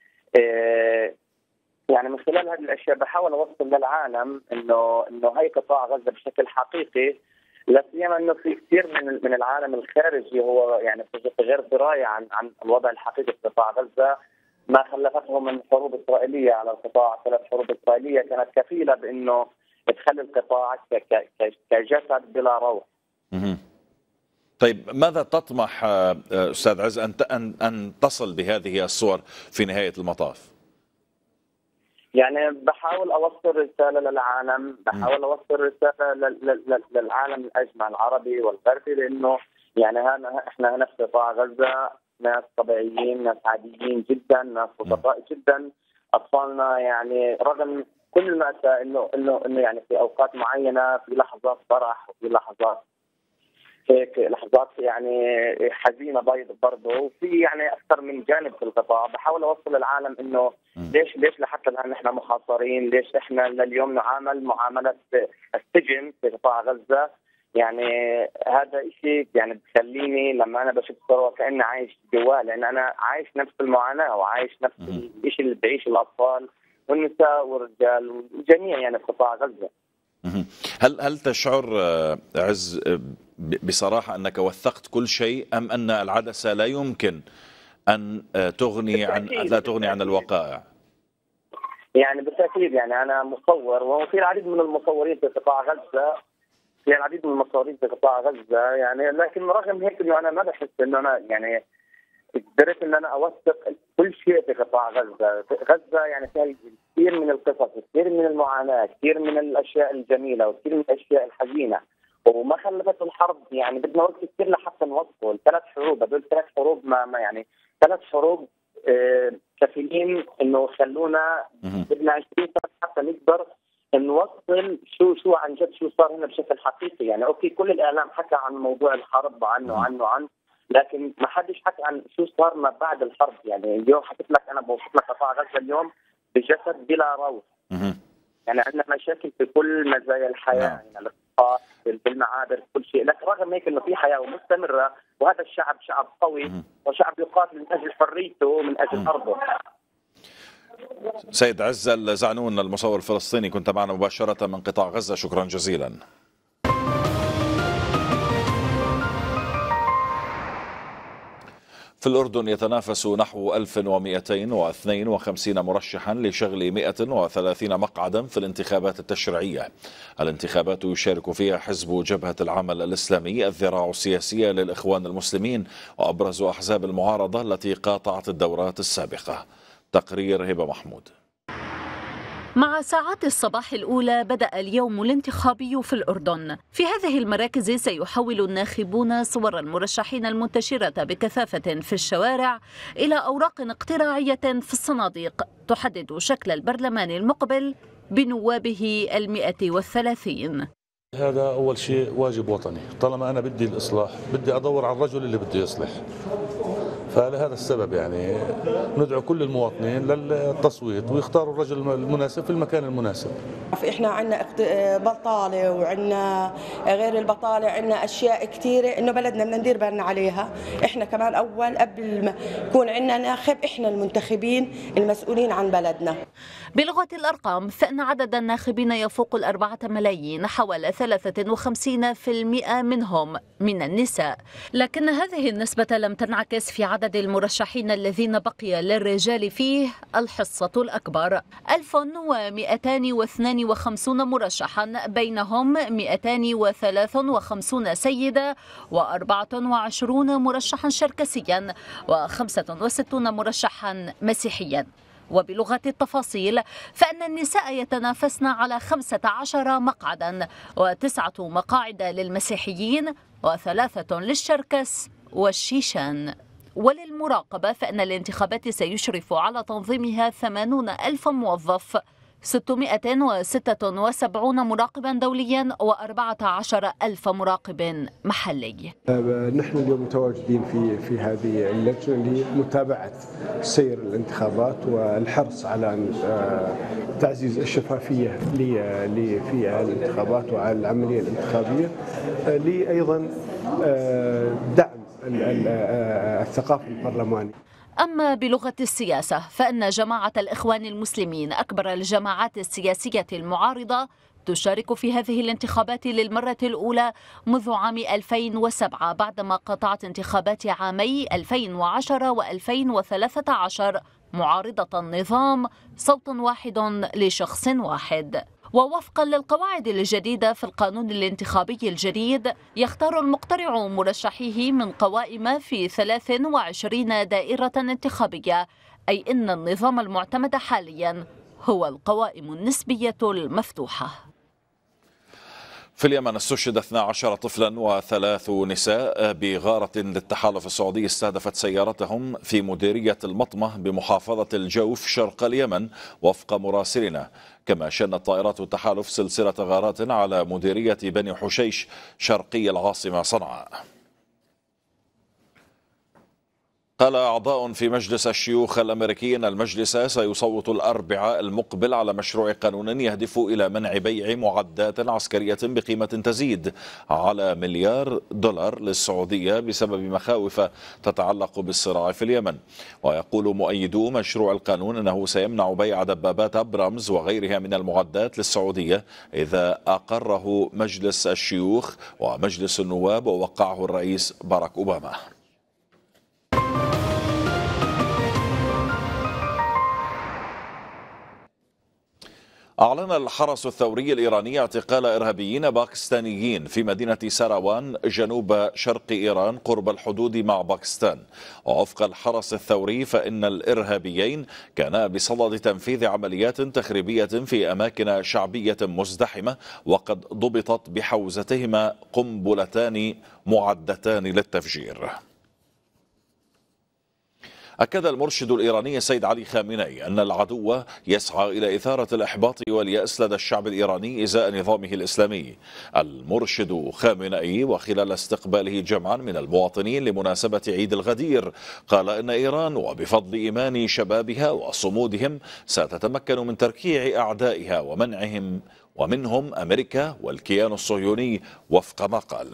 يعني من خلال هذه الاشياء بحاول اوصل للعالم انه انه هي قطاع غزه بشكل حقيقي، لا سيما انه في كثير من من العالم الخارجي هو يعني في غير درايه عن عن الوضع الحقيقي في قطاع غزه، ما خلفته من حروب اسرائيليه على القطاع، ثلاث حروب اسرائيليه كانت كفيله بانه تخلي القطاع كجسد بلا روح. طيب، ماذا تطمح استاذ عز ان ان ان تصل بهذه الصور في نهايه المطاف؟ يعني بحاول اوصل رساله للعالم، بحاول اوصل رساله للعالم الاجمع العربي والغربي، لانه يعني احنا هنا في قطاع غزه ناس طبيعيين، ناس عاديين جدا، ناس بسطاء جدا. اطفالنا يعني رغم كل المأساة انه انه انه يعني في اوقات معينه في لحظات فرح وفي لحظات هيك لحظات يعني حزينه بيض برضه، وفي يعني اكثر من جانب في القطاع. بحاول اوصل للعالم انه ليش ليش لحتى الان احنا محاصرين، ليش احنا لليوم نعامل معامله السجن في قطاع غزه. يعني هذا شيء يعني بخليني لما انا بشوف صوره كاني عايش جواه، لان انا عايش نفس المعاناه وعايش نفس الشيء اللي بعيش الاطفال والنساء والرجال والجميع يعني في قطاع غزه. هل هل تشعر عز بصراحه انك وثقت كل شيء، ام ان العدسه لا يمكن ان تغني عن لا تغني عن الوقائع؟ يعني بالتاكيد، يعني انا مصور وفي العديد من المصورين في قطاع غزه، في العديد من المصورين في قطاع غزه يعني، لكن رغم هيك انه انا ما بحس انه انا يعني قدرت ان انا اوثق كل شيء في قطاع غزه، غزه يعني فيها كثير من القصص، كثير من المعاناه، كثير من الاشياء الجميله وكثير من الاشياء الحزينه، وما خلفت الحرب يعني بدنا وقت كثير لحتى نوصفه، الثلاث حروب هذول ثلاث حروب ما, ما يعني ثلاث حروب آه كفيلين انه خلونا بدنا عشرين سنه حتى نقدر نوصل شو شو عن جد شو صار هنا بشكل حقيقي. يعني اوكي كل الاعلام حكى عن موضوع الحرب عنه عنه عنه لكن ما حدش حكى عن شو صار ما بعد الحرب. يعني اليوم حكيت لك انا بوصف لك قطاع غزه اليوم بجسد بلا روح. يعني عندنا مشاكل في كل مزايا الحياه، يعني الاقتصاد، بالمعابر، كل شيء، لكن رغم هيك انه في حياه ومستمره، وهذا الشعب شعب قوي وشعب يقاتل من اجل حريته ومن اجل ارضه. سيد عز الزعنون المصور الفلسطيني كنت معنا مباشرة من قطاع غزة، شكرا جزيلا. في الأردن يتنافس نحو ألف ومئتين واثنين وخمسين مرشحا لشغل مئة وثلاثين مقعدا في الانتخابات التشريعية. الانتخابات يشارك فيها حزب جبهة العمل الإسلامي، الذراع السياسية للإخوان المسلمين، وأبرز أحزاب المعارضة التي قاطعت الدورات السابقة. تقرير هبة محمود. مع ساعات الصباح الأولى بدأ اليوم الانتخابي في الأردن. في هذه المراكز سيحول الناخبون صور المرشحين المنتشرة بكثافة في الشوارع إلى أوراق اقتراعية في الصناديق تحدد شكل البرلمان المقبل بنوابه المئة والثلاثين. هذا أول شيء واجب وطني، طالما أنا بدي الإصلاح بدي أدور على الرجل اللي بده يصلح، فلهذا السبب يعني ندعو كل المواطنين للتصويت ويختاروا الرجل المناسب في المكان المناسب. احنا عندنا بطاله وعندنا غير البطاله عندنا اشياء كثيره انه بلدنا بدنا ندير بالنا عليها، احنا كمان اول قبل ما يكون عندنا ناخب احنا المنتخبين المسؤولين عن بلدنا. بلغة الأرقام فإن عدد الناخبين يفوق الأربعة ملايين، حوالي ثلاثة وخمسين بالمئة منهم من النساء، لكن هذه النسبة لم تنعكس في عدد المرشحين الذين بقي للرجال فيه الحصة الأكبر، ألف ومئتان واثنان وخمسين مرشحا، بينهم مئتان وثلاث وخمسين سيدة وأربعة وعشرون مرشحا شركسيا وخمسة وستون مرشحا مسيحيا. وبلغة التفاصيل فإن النساء يتنافسن على خمسة عشر مقعدا، وتسعة مقاعد للمسيحيين وثلاثة للشركس والشيشان. وللمراقبة فإن الانتخابات سيشرف على تنظيمها ثمانون ألف موظف، ستمئة وستة وسبعين مراقبا دوليا وأربعة عشر ألف مراقب محلي. نحن اليوم متواجدين في في هذه اللجنة لمتابعة سير الانتخابات والحرص على تعزيز الشفافية في الانتخابات وعلى العملية الانتخابية، لأيضا دعم الثقافة البرلمانية. أما بلغة السياسة فإن جماعة الإخوان المسلمين أكبر الجماعات السياسية المعارضة تشارك في هذه الانتخابات للمرة الأولى منذ عام ألفين وسبعة، بعدما قطعت انتخابات عامي ألفين وعشرة وألفين وثلاثة عشر معارضة النظام صوت واحد لشخص واحد. ووفقا للقواعد الجديدة في القانون الانتخابي الجديد، يختار المقترع مرشحيه من قوائم في ثلاث وعشرين دائرة انتخابية، أي أن النظام المعتمد حاليا هو القوائم النسبية المفتوحة. في اليمن استشهد اثنا عشر طفلا وثلاث نساء بغارة للتحالف السعودي استهدفت سيارتهم في مديرية المطمة بمحافظة الجوف شرق اليمن وفق مراسلنا. كما شنت طائرات التحالف سلسلة غارات على مديرية بني حشيش شرقي العاصمة صنعاء. قال أعضاء في مجلس الشيوخ الأمريكي أن المجلس سيصوت الأربعاء المقبل على مشروع قانون يهدف إلى منع بيع معدات عسكرية بقيمة تزيد على مليار دولار للسعودية بسبب مخاوف تتعلق بالصراع في اليمن. ويقول مؤيدو مشروع القانون أنه سيمنع بيع دبابات أبرامز وغيرها من المعدات للسعودية إذا أقره مجلس الشيوخ ومجلس النواب ووقعه الرئيس باراك أوباما. أعلن الحرس الثوري الإيراني اعتقال إرهابيين باكستانيين في مدينة ساروان جنوب شرق إيران قرب الحدود مع باكستان. ووفق الحرس الثوري فإن الإرهابيين كانا بصدد تنفيذ عمليات تخريبية في أماكن شعبية مزدحمة، وقد ضبطت بحوزتهما قنبلتان معدتان للتفجير. أكد المرشد الإيراني السيد علي خامنئي أن العدو يسعى إلى إثارة الإحباط واليأس لدى الشعب الإيراني إزاء نظامه الإسلامي. المرشد خامنئي وخلال استقباله جمعا من المواطنين لمناسبة عيد الغدير قال إن إيران وبفضل إيمان شبابها وصمودهم ستتمكن من تركيع أعدائها ومنعهم ومنهم أمريكا والكيان الصهيوني وفق ما قال.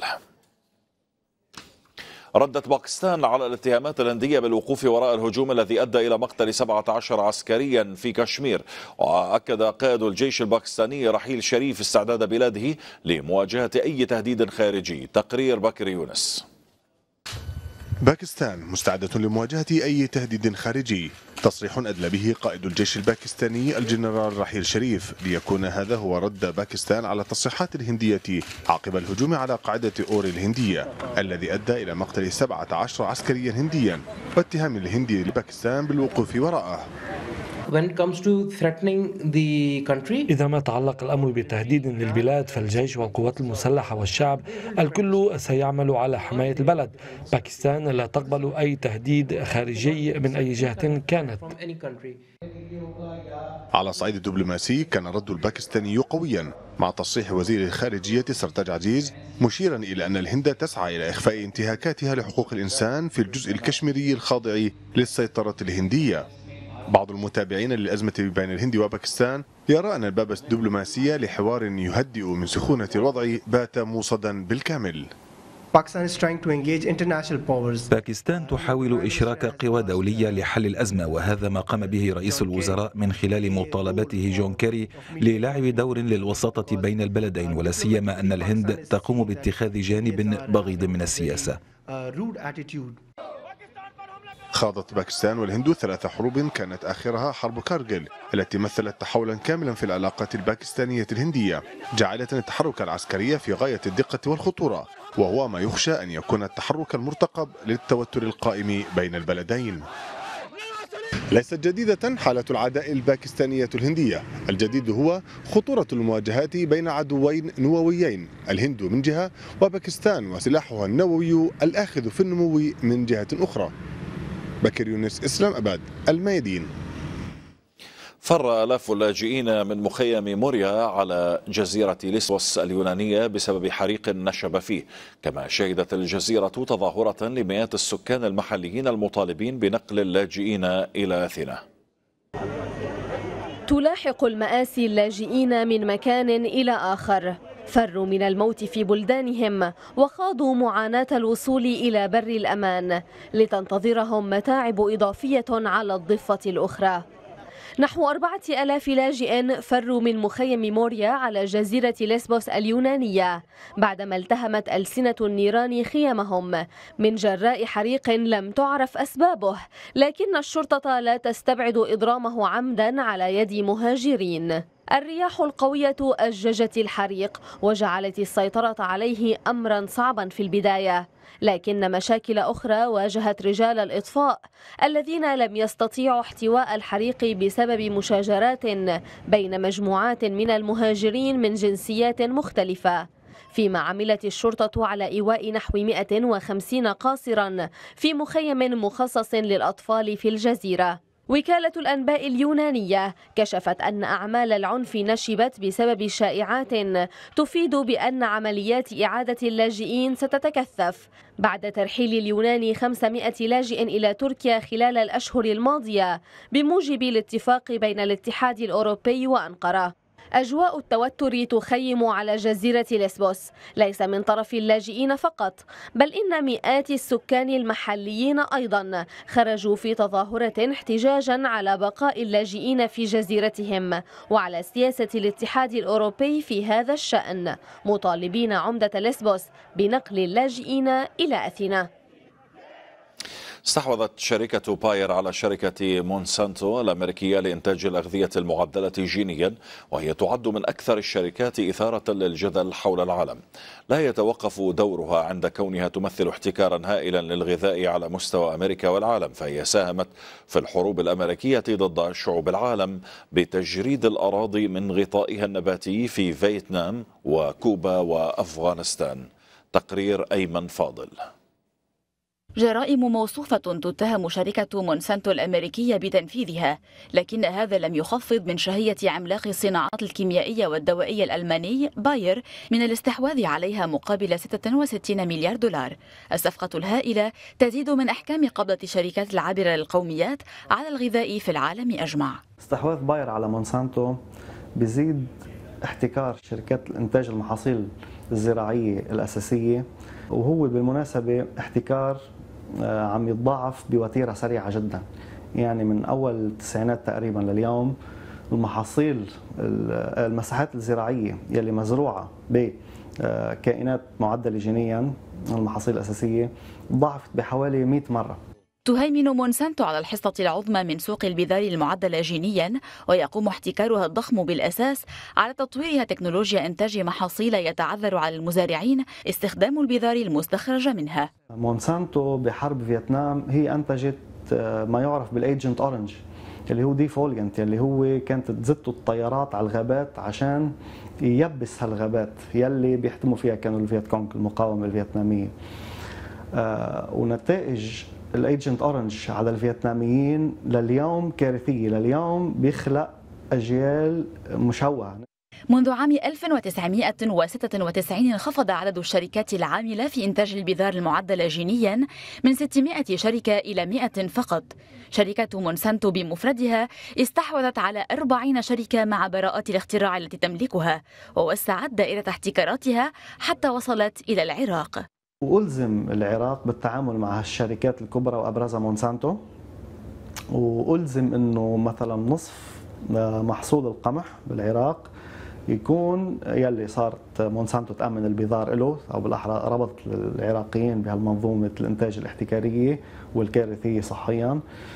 ردت باكستان على الاتهامات الهندية بالوقوف وراء الهجوم الذي أدى إلى مقتل سبعة عشر عسكريا في كشمير. وأكد قائد الجيش الباكستاني رحيل شريف استعداد بلاده لمواجهة أي تهديد خارجي. تقرير بكر يونس. باكستان مستعدة لمواجهة أي تهديد خارجي، تصريح أدلى به قائد الجيش الباكستاني الجنرال رحيل شريف، ليكون هذا هو رد باكستان على التصريحات الهندية عقب الهجوم على قاعدة أوري الهندية الذي أدى إلى مقتل سبعة عشر عسكريا هنديا، واتهام الهندي لباكستان بالوقوف وراءه. إذا ما تعلق الأمر بتهديد للبلاد فالجيش والقوات المسلحة والشعب الكل سيعمل على حماية البلد. باكستان لا تقبل أي تهديد خارجي من أي جهة كانت. على الصعيد الدبلوماسي كان الرد الباكستاني قويا مع تصريح وزير الخارجية سرتاج عزيز مشيرا إلى أن الهند تسعى إلى إخفاء انتهاكاتها لحقوق الإنسان في الجزء الكشميري الخاضع للسيطرة الهندية. بعض المتابعين للأزمة بين الهند وباكستان يرى أن الباب الدبلوماسي لحوار يهدئ من سخونة الوضع بات موصدا بالكامل. باكستان تحاول إشراك قوى دولية لحل الأزمة، وهذا ما قام به رئيس الوزراء من خلال مطالبته جون كيري للعب دور للوساطة بين البلدين، ولا سيما أن الهند تقوم باتخاذ جانب بغيض من السياسة. خاضت باكستان والهند ثلاث حروب كانت آخرها حرب كارجل التي مثلت تحولا كاملا في العلاقات الباكستانية الهندية، جعلة التحرك العسكري في غاية الدقة والخطورة، وهو ما يخشى أن يكون التحرك المرتقب للتوتر القائم بين البلدين. ليست جديدة حالة العداء الباكستانية الهندية، الجديد هو خطورة المواجهات بين عدوين نوويين، الهند من جهة وباكستان وسلاحها النووي الآخذ في النمو من جهة أخرى. بكر يونس، إسلام أباد، الميادين. فر آلاف اللاجئين من مخيم موريا على جزيرة ليسبوس اليونانية بسبب حريق نشب فيه، كما شهدت الجزيرة تظاهرة لمئات السكان المحليين المطالبين بنقل اللاجئين إلى أثينا. تلاحق المآسي اللاجئين من مكان إلى آخر، فروا من الموت في بلدانهم وخاضوا معاناة الوصول إلى بر الأمان، لتنتظرهم متاعب إضافية على الضفة الأخرى. نحو أربعة آلاف لاجئ فروا من مخيم موريا على جزيرة ليسبوس اليونانية بعدما التهمت ألسنة النيران خيامهم من جراء حريق لم تعرف أسبابه، لكن الشرطة لا تستبعد إضرامه عمدا على يد مهاجرين. الرياح القوية أججت الحريق وجعلت السيطرة عليه أمرا صعبا في البداية، لكن مشاكل أخرى واجهت رجال الإطفاء الذين لم يستطيعوا احتواء الحريق بسبب مشاجرات بين مجموعات من المهاجرين من جنسيات مختلفة، فيما عملت الشرطة على إيواء نحو مئة وخمسين قاصرا في مخيم مخصص للأطفال في الجزيرة. وكالة الأنباء اليونانية كشفت أن أعمال العنف نشبت بسبب شائعات تفيد بأن عمليات إعادة اللاجئين ستتكثف بعد ترحيل اليونان خمسمئة لاجئ إلى تركيا خلال الأشهر الماضية بموجب الاتفاق بين الاتحاد الأوروبي وأنقرة. أجواء التوتر تخيم على جزيرة ليسبوس ليس من طرف اللاجئين فقط، بل إن مئات السكان المحليين أيضا خرجوا في تظاهرة احتجاجا على بقاء اللاجئين في جزيرتهم وعلى سياسة الاتحاد الأوروبي في هذا الشأن، مطالبين عمدة ليسبوس بنقل اللاجئين إلى أثينا. استحوذت شركة باير على شركة مونسانتو الأمريكية لإنتاج الأغذية المعدلة جينيا، وهي تعد من أكثر الشركات إثارة للجدل حول العالم. لا يتوقف دورها عند كونها تمثل احتكارا هائلا للغذاء على مستوى أمريكا والعالم، فهي ساهمت في الحروب الأمريكية ضد شعوب العالم بتجريد الأراضي من غطائها النباتي في فيتنام وكوبا وأفغانستان. تقرير أيمن فاضل. جرائم موصوفة تتهم شركة مونسانتو الأمريكية بتنفيذها، لكن هذا لم يخفض من شهية عملاق الصناعات الكيميائية والدوائية الألماني باير من الاستحواذ عليها مقابل ستة وستين مليار دولار. الصفقة الهائلة تزيد من أحكام قبضة الشركات العابرة للقوميات على الغذاء في العالم أجمع. استحواذ باير على مونسانتو بيزيد احتكار شركات الإنتاج المحاصيل الزراعية الأساسية، وهو بالمناسبة احتكار عم يتضاعف بوتيرة سريعة جدا. يعني من أول التسعينات تقريبا لليوم المحاصيل المساحات الزراعية يلي مزروعة بكائنات معدلة جينيا المحاصيل الأساسية ضاعفت بحوالي مئة مرة. تهيمن مونسانتو على الحصة العظمى من سوق البذار المعدلة جينيا، ويقوم احتكارها الضخم بالأساس على تطويرها تكنولوجيا إنتاج محاصيل يتعذر على المزارعين استخدام البذار المستخرجة منها. مونسانتو بحرب فيتنام هي أنتجت ما يعرف بالأيجنت أورنج اللي هو ديفولجنت، اللي هو كانت تزت الطيارات على الغابات عشان ييبس هالغابات يلي بيحتموا فيها كانوا الفيت كونغ المقاومة الفيتنامية. آه ونتائج الايجنت اورنج على الفيتناميين لليوم كارثيه، لليوم بيخلق اجيال مشوهه. منذ عام ألف وتسعمئة وستة وتسعين انخفض عدد الشركات العاملة في إنتاج البذار المعدلة جينيا من ستمئة شركة إلى مئة فقط. شركة مونسانتو بمفردها استحوذت على أربعين شركة مع براءات الاختراع التي تملكها، ووسعت دائرة احتكاراتها حتى وصلت إلى العراق. وألزم العراق بالتعامل مع هالشركات الكبرى وأبرزها مونسانتو، وألزم أنه مثلا نصف محصول القمح بالعراق يكون يلي صارت مونسانتو تأمن البذار له، أو بالأحرى ربط العراقيين بهالمنظومة الإنتاج الاحتكارية والكارثية صحيا.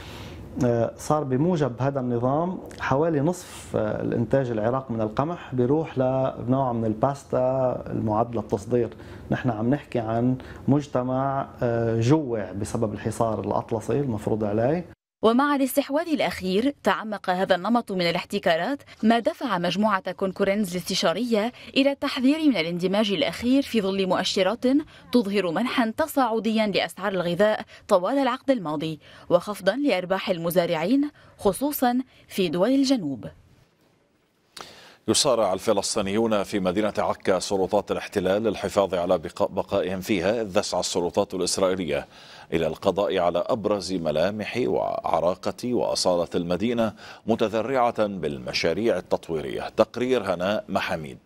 صار بموجب هذا النظام حوالي نصف الانتاج العراق من القمح بيروح لنوع من الباستا المعدله التصدير. نحن عم نحكي عن مجتمع جوع بسبب الحصار الاطلسي المفروض عليه. ومع الاستحواذ الأخير تعمق هذا النمط من الاحتكارات، ما دفع مجموعة كونكورنز الاستشارية إلى التحذير من الاندماج الأخير في ظل مؤشرات تظهر منحا تصاعديا لأسعار الغذاء طوال العقد الماضي، وخفضا لأرباح المزارعين خصوصا في دول الجنوب. يصارع الفلسطينيون في مدينة عكا سلطات الاحتلال للحفاظ على بقائهم فيها، إذ تسعى السلطات الإسرائيلية إلى القضاء على أبرز ملامح وعراقة وأصالة المدينة متذرعة بالمشاريع التطويرية. تقرير هناء محميد.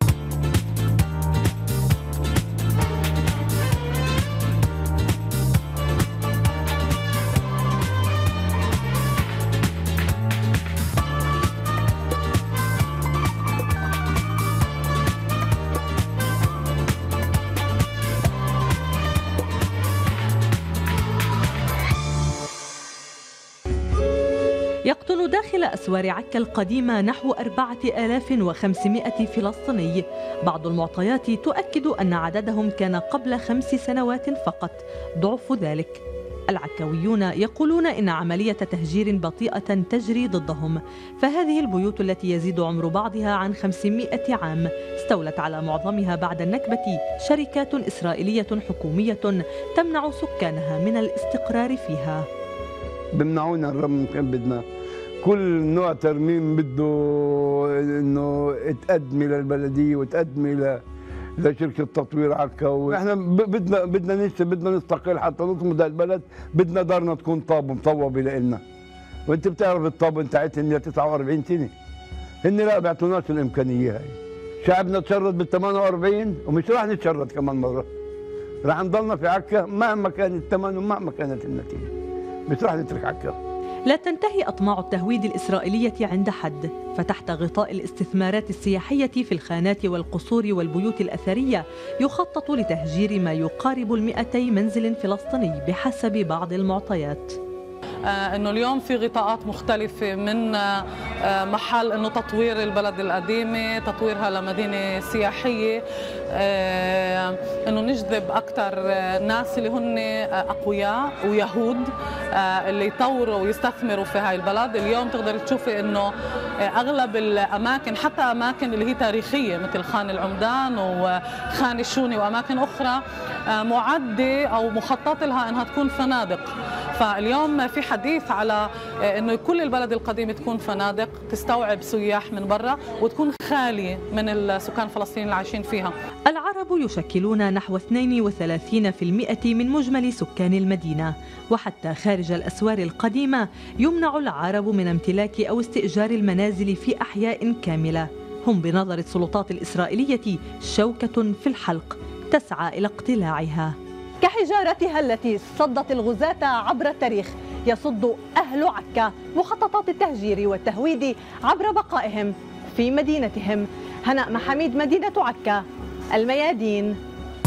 يقتل داخل أسوار عكا القديمة نحو أربعة آلاف وخمسمئة فلسطيني. بعض المعطيات تؤكد أن عددهم كان قبل خمس سنوات فقط ضعف ذلك. العكاويون يقولون إن عملية تهجير بطيئة تجري ضدهم، فهذه البيوت التي يزيد عمر بعضها عن خمسمئة عام استولت على معظمها بعد النكبة شركات إسرائيلية حكومية تمنع سكانها من الاستقرار فيها. بمنعونا الرمل كان بدنا كل نوع ترميم بده انه تقدمي للبلديه وتقدمي ل لشركه تطوير عكا، واحنا بدنا بدنا نشتي بدنا نستقل حتى نصمد البلد، بدنا دارنا تكون طاب مطوبه لنا. وانت بتعرف الطابه تاعتها مئة وتسعة وأربعين سنه، هن لا بيعطوناش الامكانيه هاي. شعبنا تشرد بال ثمانية وأربعين ومش راح نتشرد كمان مره. راح نضلنا في عكا مهما كان الثمن ومهما كانت النتيجه. مش راح نترك عكا. لا تنتهي أطماع التهويد الإسرائيلية عند حد، فتحت غطاء الاستثمارات السياحية في الخانات والقصور والبيوت الأثرية يخطط لتهجير ما يقارب المئتي منزل فلسطيني بحسب بعض المعطيات. انه اليوم في غطاءات مختلفه، من محل انه تطوير البلد القديمه، تطويرها لمدينه سياحيه، انه نجذب اكثر ناس اللي هن اقوياء ويهود اللي يطوروا ويستثمروا في هاي البلد. اليوم تقدر تشوفي انه اغلب الاماكن، حتى اماكن اللي هي تاريخيه مثل خان العمدان وخان الشوني واماكن اخرى، معده او مخطط لها انها تكون فنادق. فاليوم في حديث على انه كل البلد القديمه تكون فنادق تستوعب سياح من برا وتكون خاليه من السكان الفلسطينيين اللي عايشين فيها. العرب يشكلون نحو اثنين وثلاثين بالمئة من مجمل سكان المدينة، وحتى خارج الأسوار القديمة يمنع العرب من امتلاك أو استئجار المنازل في أحياء كاملة. هم بنظر السلطات الإسرائيلية شوكة في الحلق تسعى إلى اقتلاعها. كحجارتها التي صدت الغزاة عبر التاريخ، يصد أهل عكا مخططات التهجير والتهويد عبر بقائهم في مدينتهم. هناء محاميد، مدينة عكا، الميادين.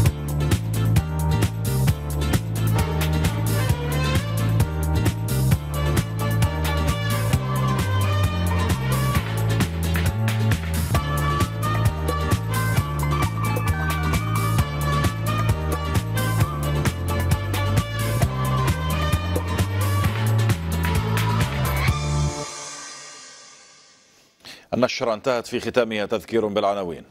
النشرة انتهت، في ختامها تذكير بالعناوين.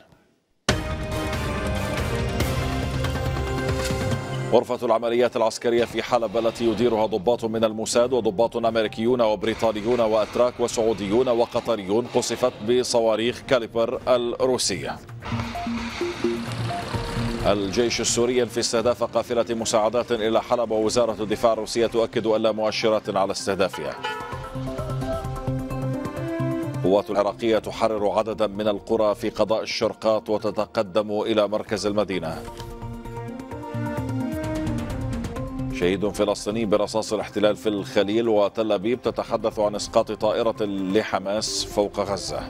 غرفة العمليات العسكرية في حلب التي يديرها ضباط من الموساد وضباط أمريكيون وبريطانيون وأتراك وسعوديون وقطريون قصفت بصواريخ كاليبر الروسية. الجيش السوري في استهداف قافلة مساعدات إلى حلب، ووزارة الدفاع الروسية تؤكد أن لا مؤشرات على استهدافها. القوات العراقية تحرر عددا من القرى في قضاء الشرقاط وتتقدم إلى مركز المدينة. شهيد فلسطيني برصاص الاحتلال في الخليل، وتل أبيب تتحدث عن إسقاط طائرة لحماس فوق غزة.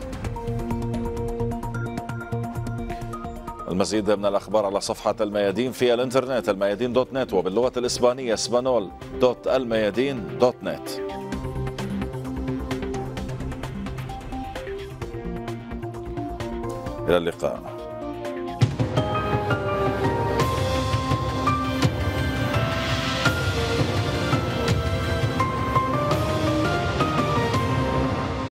المزيد من الأخبار على صفحة الميادين في الإنترنت الميادين دوت نت، وباللغة الإسبانية اسبانول دوت الميادين دوت نت. إلى اللقاء.